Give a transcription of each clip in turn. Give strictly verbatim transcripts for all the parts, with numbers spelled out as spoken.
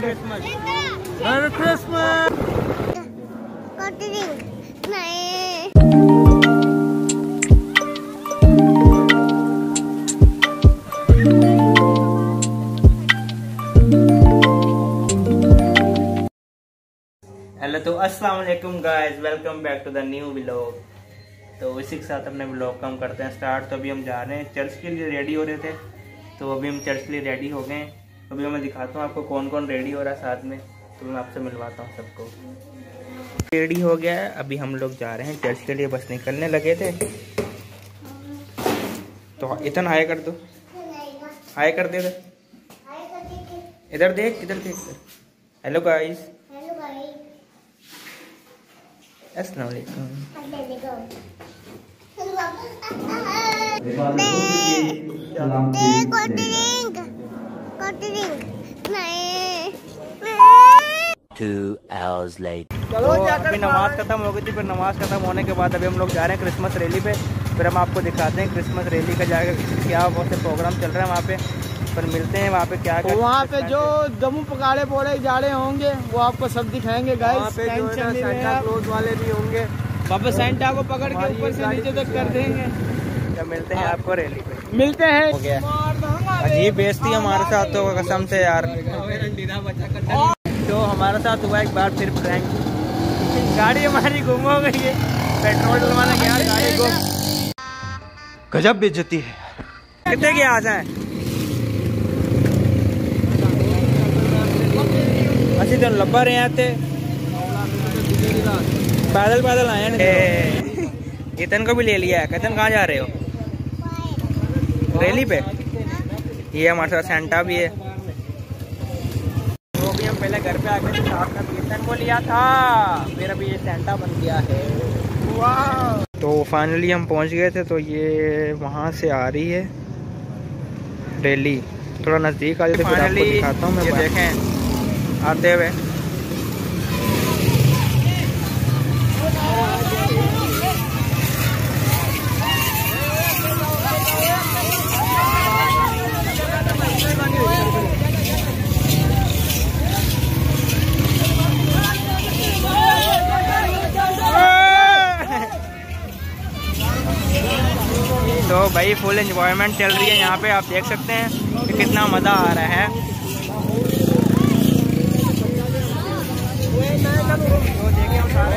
Merry Christmas. Hello तो अस्सलाम वालेकुम guys, welcome back to the new vlog. तो इसी के साथ अपने व्लॉग का हम करते हैं स्टार्ट। तो अभी हम जा रहे हैं चर्च के लिए, रेडी हो रहे थे। तो अभी हम चर्च के लिए रेडी हो गए। अभी मैं दिखाता हूँ आपको कौन कौन रेडी हो रहा है साथ में। तो मैं आपसे मिलवाता हूँ सबको। रेडी हो गया है, अभी हम लोग जा रहे हैं चर्च के लिए, बस निकलने लगे थे। तो इतना हाय कर दो, हाय कर दे इधर देख, इधर देख। हेलो गाइस, अस्सलाम वालेकुम। Two hours later. तो अभी नमाज खत्म हो गई थी। फिर नमाज खत्म होने के बाद अभी हम लोग जा रहे हैं क्रिसमस रैली पे। फिर हम आपको दिखाते हैं क्रिसमस रैली का जाकर क्या बहुत से प्रोग्राम चल रहा है वहाँ पे। पर मिलते हैं वहाँ पे क्या क्या वहाँ पे जो दमू पकाड़े पोड़े जा रहे होंगे वो आपको सब दिखाएंगे गाइस। वहाँ पे जो है सेंटा क्लॉज वाले भी होंगे। पापा सेंटा को पकड़ के ऊपर से नीचे तक कर देंगे। तो मिलते हैं आपको रैली पे, मिलते हैं। हो गया अजीब बेइज्जती हमारे साथ तो कसम से यार। तो हमारे साथ हुआ एक बार फिर प्रैंक। गाड़ी हमारी गुम हो गई है, पेट्रोल डलवाना गया, गाड़ी गुम। गजब बेइज्जती है। कितने के आ जाए असि तो लब्बा रहे थे, पैदल पैदल आए हैं। केतन को भी ले लिया है। केतन कहाँ जा रहे हो? रैली पे। ये हमारे साथ सेंटा भी है। तो भी हम पहले घर पे आ गए थे, साथ में केतन को लिया था, फिर अभी ये सेंटा बन गया है। वाह। तो फाइनली हम पहुंच गए थे। तो ये वहाँ से आ रही है रैली, थोड़ा नज़दीक आ जाए, फिर आपको दिखाता हूँ मैं। ये देखें आते हुए। तो भाई फुल एंजॉयमेंट चल रही है यहाँ पे, आप देख सकते हैं कि कितना मज़ा आ रहा है। तो देखिए हम सारे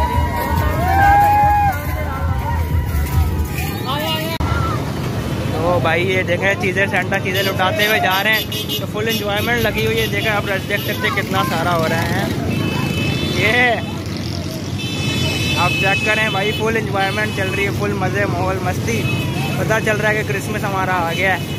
तो भाई ये देखें चीज़ें सेंटा चीज़ें लुटाते हुए जा रहे हैं। तो फुल एंजॉयमेंट लगी हुई है। देखें आप देख सकते हैं कितना सारा हो रहा है। ये आप चेक करें भाई, फुल एंजॉयमेंट चल रही है, फुल मज़े, माहौल, मस्ती। पता चल रहा है कि क्रिसमस हमारा आ गया है।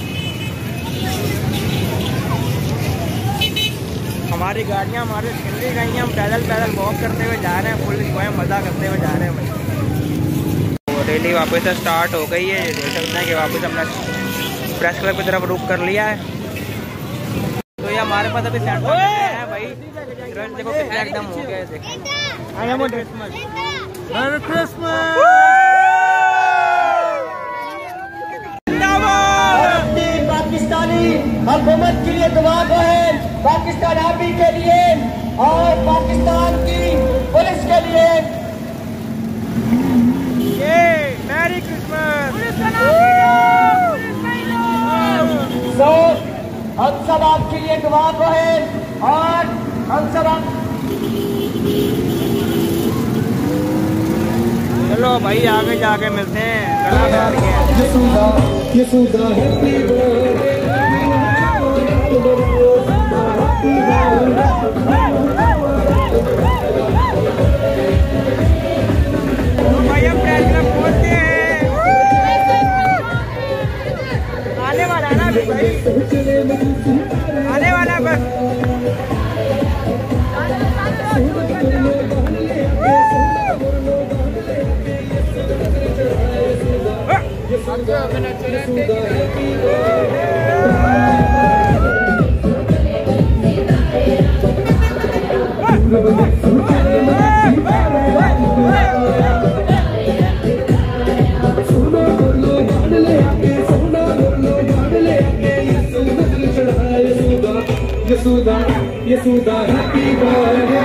हमारी गाड़ियाँ हमारे दिल्ली गई हैं, हम पैदल पैदल वॉक करते हुए जा रहे हैं, फुल एंजॉय मज़ा करते हुए जा रहे हैं भाई। तो रैली वापस से स्टार्ट हो गई है। देख सकते हैं कि वापस हमने प्रेस क्लब की तरफ रुक कर लिया है। तो ये हमारे पास अभी सेंटर है भाई। देखो कितना एकदम हो गया है। पाकिस्तानी हुकूमत के लिए दुआ है, पाकिस्तान आर्मी के लिए और पाकिस्तान की पुलिस के लिए। ये मैरी क्रिसमस। तो हम सब आपके लिए दुआ है और हम सब आप... चलो भाई आगे जाके मिलते हैं। कलाकार के भाई हम प्रेस क्लब पहुंचते हैं। आने वाला है ना भाई, आने वाला है बस। यशोदा यशोदा हैप्पी बर्थडे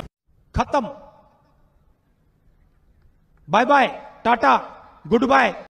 खत्म। Bye bye, tata, good bye.